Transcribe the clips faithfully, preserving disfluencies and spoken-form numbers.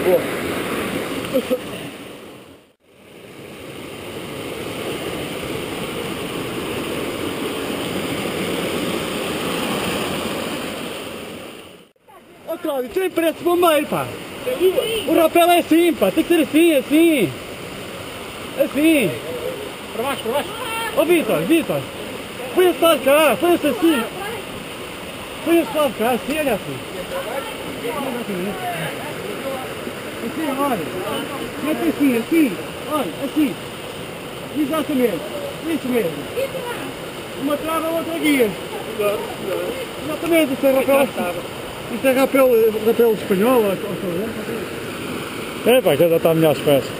Ô Cláudio, tem preço bombeiro, pá. O rapel é assim, pá, tem que ser assim, assim. Assim. Para baixo, para baixo. Ô Vitor, Vitor. Põe-se lá de cá, põe-se assim. Põe-se lá de cá, assim, olha assim. Assim, olha. Mete assim, assim. Olha, assim. Exatamente. Isso mesmo. Uma trava, outra guia. Exatamente, isso é rapel. Isso é rapel, rapel espanhol, ou ou é pá, que já está a melhor as peças.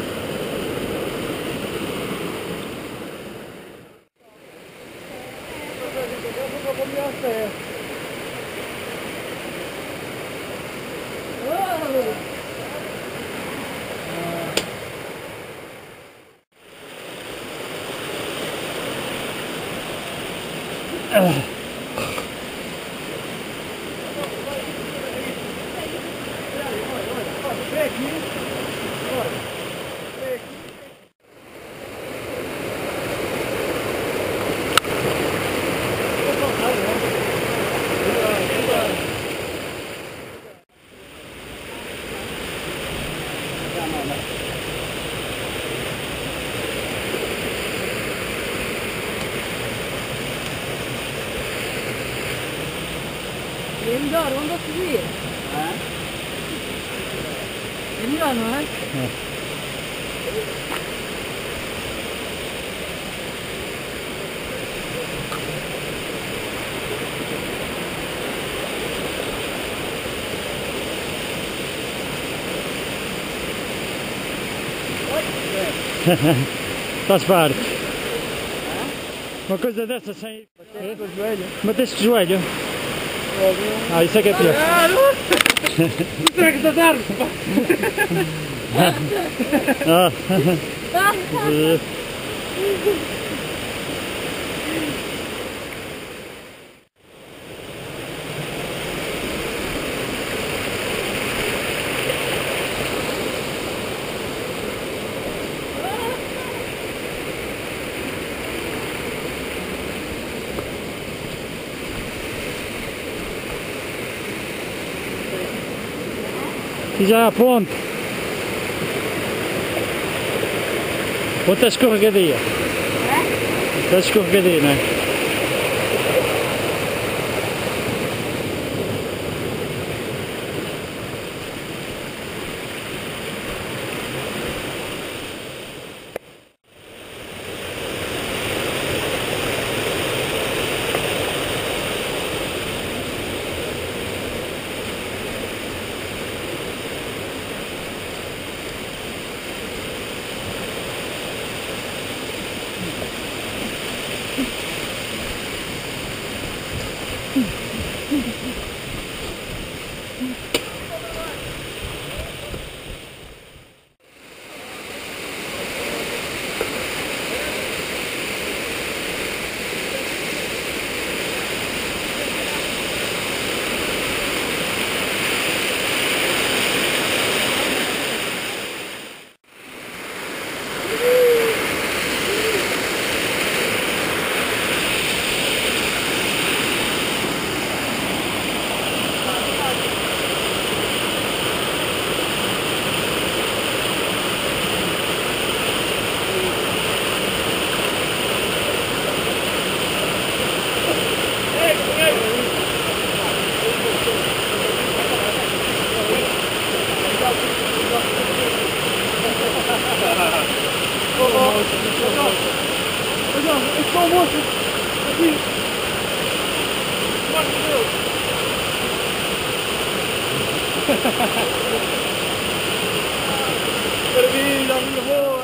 É melhor, onde eu subir? É melhor, não é? É. Faz parte. Uma coisa dessa sem... Bateste o joelho. Bateste o joelho? Ah, isso é que é pior. Isso é que está tarde. Ah. E já a ponte. Ponte é escorregadia. É? É escorregadia, não é? É só o moço. Aqui. Mostra o meu. Maravilha, minha avó.